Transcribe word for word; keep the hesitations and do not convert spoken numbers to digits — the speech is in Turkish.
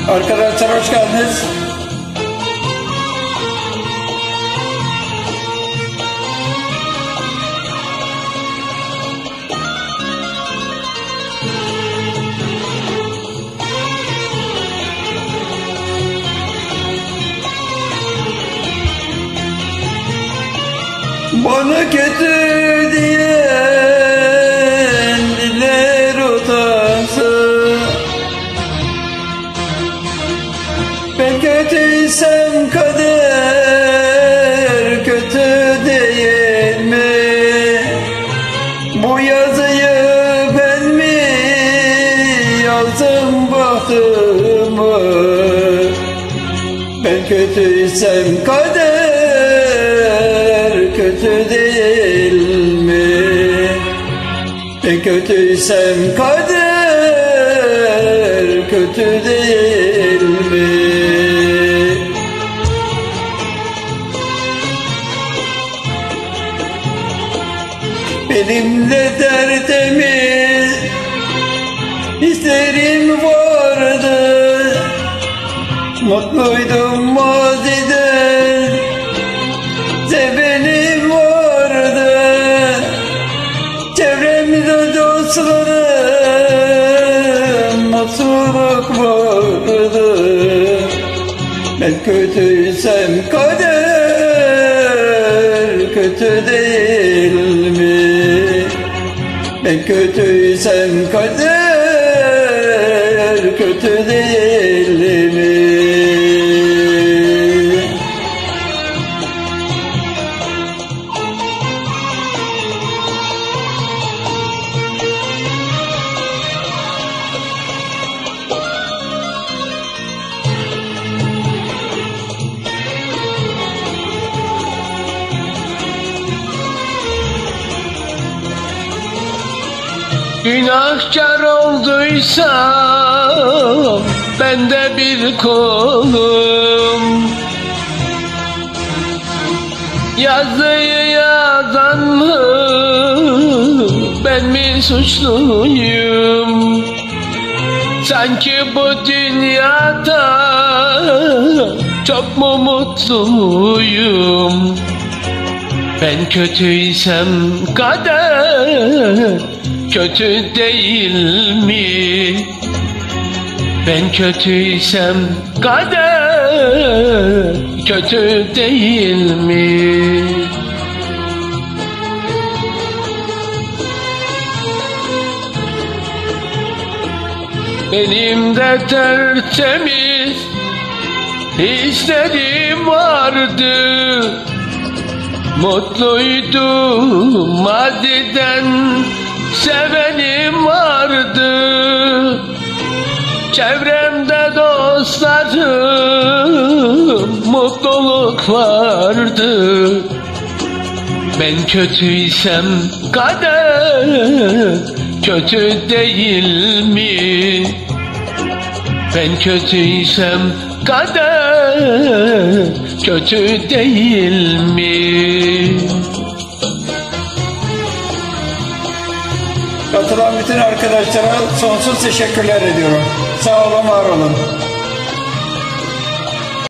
Arkadaşlar hoş geldiniz. Bana kötü diyen diller utansın. Ben kötüysem kader kötü değil mi? Bu yazıyı ben mi yazdım bahtıma? Ben kötüysem kader kötü değil mi? Ben kötüysem kader kötü değil mi? Benim de tertemiz hislerim vardı, mutluydum maziden, sevenim vardı, çevremde dostlarım, mutluluk vardı. Ben kötüysem kader kötü değil mi? Ben kötüysem kader kötü değil mi? Günahkar olduysam ben de bir kulum. Yazıyı yazan mı, ben mi suçluyum? Sanki bu dünyada çok mu mutluyum? Ben kötüysem kader kötü değil mi? Ben kötüysem kader kötü değil mi? Benim de tertemiz hislerim vardı, mutluydum maziden, sevenim vardı, çevremde dostlarım, mutluluk vardı. Ben kötüysem kader kötü değil mi? Ben kötüysem kader kötü değil mi? Katılan bütün arkadaşlara sonsuz teşekkürler ediyorum. Sağ olun, var olun.